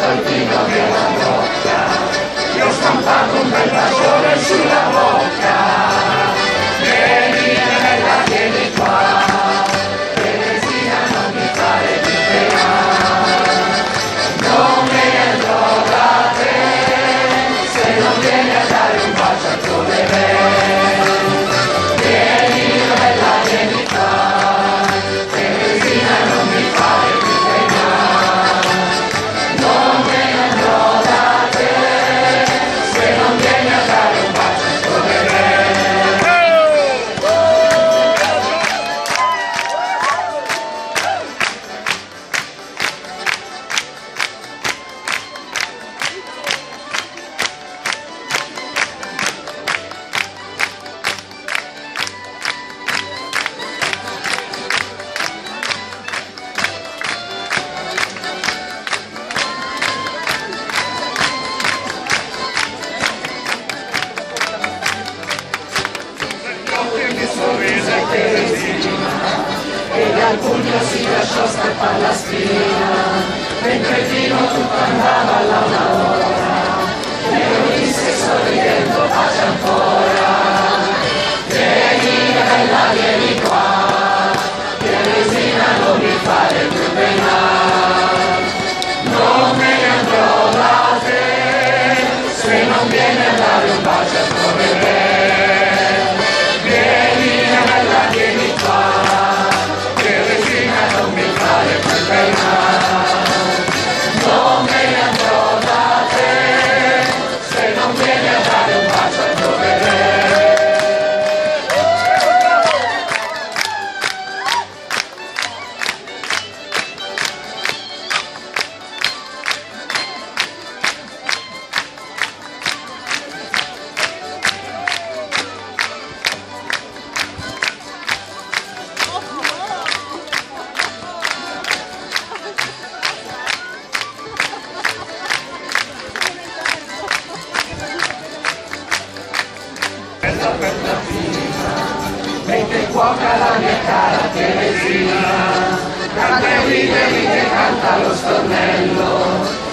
bacio il vino nella bocca, ti ho stampato un bel bacione sulla bocca. Vieni bella, vieni qua, Teresina non mi fare più pena, non me ne andrò da te, se non vieni a dare un bacio altrove me. Vieni bella, vieni qua, Teresina non mi fare più pena, non me ne andrò da te, se non vieni a dare un bacio altrove me. E dal pugno si lasciò scappare la spina, mentre fino tutto andava là una ora, e lo disse sorridendo pace ancora. Vieni bella, vieni qua, Teresina non mi fare più pena, non me ne andrò da te, se non vieni a dare un bacio altrove me. Non me ne andrò da te, se non vieni a dare un bacio altrove me. Mentre cuoca la mia cara Teresina, canta e ride che canta lo stornello.